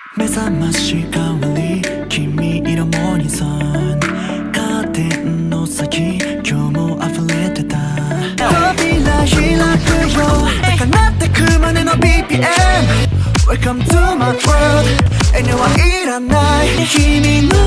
目覚まし代わり君色もにさんカーテンの先今日も溢れてた扉開くよ高鳴ってくまでの BPM Welcome to my world 遠慮はいらない君の